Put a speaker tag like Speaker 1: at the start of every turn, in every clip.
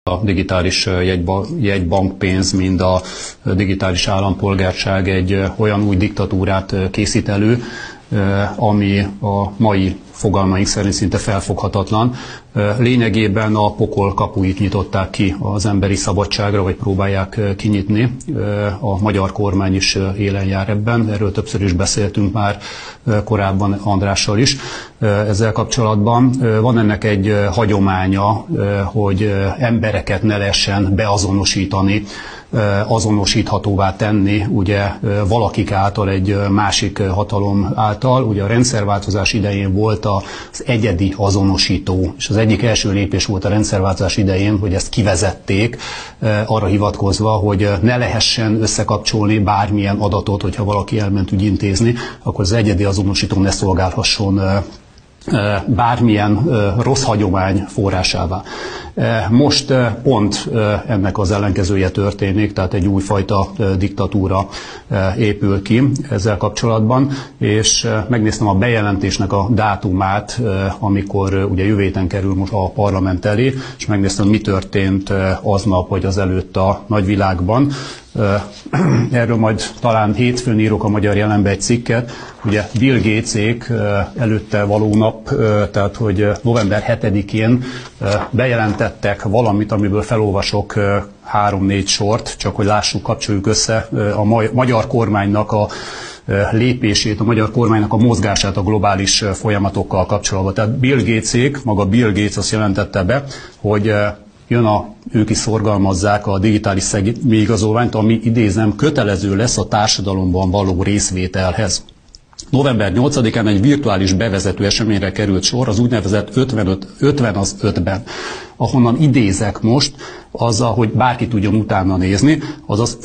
Speaker 1: a digitális jegybankpénz, mind a digitális állampolgárság egy olyan új diktatúrát készít elő, ami a mai fogalmaink szerint szinte felfoghatatlan. Lényegében a pokol kapuit nyitották ki az emberi szabadságra, vagy próbálják kinyitni. A magyar kormány is élen jár ebben, erről többször is beszéltünk már korábban Andrással is. Ezzel kapcsolatban van ennek egy hagyománya, hogy embereket ne lehessen beazonosítani, azonosíthatóvá tenni, ugye valakik által, egy másik hatalom által. Ugye a rendszerváltozás idején volt az egyedi azonosító, és az egyik első lépés volt a rendszerváltozás idején, hogy ezt kivezették, arra hivatkozva, hogy ne lehessen összekapcsolni bármilyen adatot, hogyha valaki elment ügyintézni, akkor az egyedi azonosító ne szolgálhasson bármilyen rossz hagyomány forrásává. Most pont ennek az ellenkezője történik, tehát egy újfajta diktatúra épül ki ezzel kapcsolatban, és megnéztem a bejelentésnek a dátumát, amikor ugye jövő héten kerül most a parlament elé, és megnéztem, mi történt aznap vagy azelőtt a nagyvilágban. Erről majd talán hétfőn írok a Magyar Jelenbe egy cikket. Ugye Bill Gatesék előtte való nap, tehát hogy november 7-én bejelentettek valamit, amiből felolvasok 3-4 sort, csak hogy lássuk, kapcsoljuk össze a magyar kormánynak a lépését, a magyar kormánynak a mozgását a globális folyamatokkal kapcsolatban. Tehát Bill Gatesék, maga Bill Gates azt jelentette be, hogy ők is szorgalmazzák a digitális személyigazolványt, ami idézem kötelező lesz a társadalomban való részvételhez. November 8-án egy virtuális bevezető eseményre került sor, az úgynevezett 50 az 5-ben, ahonnan idézek most, azzal, hogy bárki tudjon utána nézni, azaz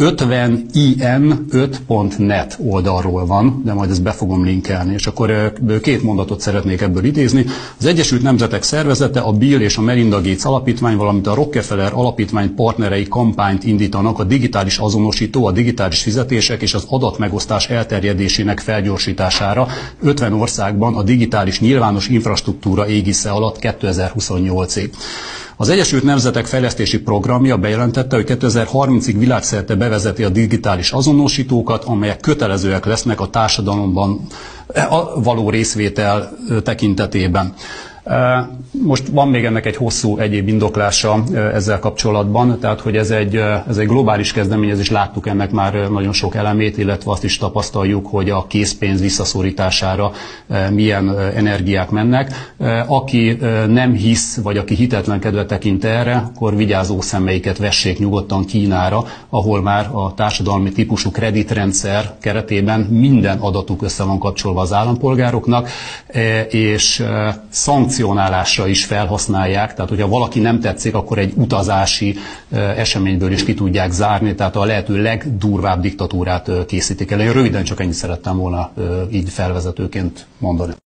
Speaker 1: 50in5.net oldalról van, de majd ezt be fogom linkelni. És akkor 2 mondatot szeretnék ebből idézni. Az Egyesült Nemzetek Szervezete, a Bill és a Melinda Gates Alapítvány, valamint a Rockefeller Alapítvány partnerei kampányt indítanak a digitális azonosító, a digitális fizetések és az adatmegosztás elterjedésének felgyorsítására 50 országban a digitális nyilvános infrastruktúra égisze alatt 2028-ig. Az Egyesült Nemzetek Fejlesztési Programja bejelentette, hogy 2030-ig világszerte bevezeti a digitális azonosítókat, amelyek kötelezőek lesznek a társadalomban való részvétel tekintetében. Most van még ennek egy hosszú egyéb indoklása ezzel kapcsolatban, tehát hogy ez egy globális kezdeményezés, láttuk ennek már nagyon sok elemét, illetve azt is tapasztaljuk, hogy a készpénz visszaszorítására milyen energiák mennek. Aki nem hisz, vagy aki hitetlenkedve tekint erre, akkor vigyázó szemeiket vessék nyugodtan Kínára, ahol már a társadalmi típusú kreditrendszer keretében minden adatuk össze van kapcsolva az állampolgároknak, és szankcionálásra is felhasználják, tehát hogyha valaki nem tetszik, akkor egy utazási eseményből is ki tudják zárni, tehát a lehető legdurvább diktatúrát készítik el. Én röviden csak ennyit szerettem volna így felvezetőként mondani.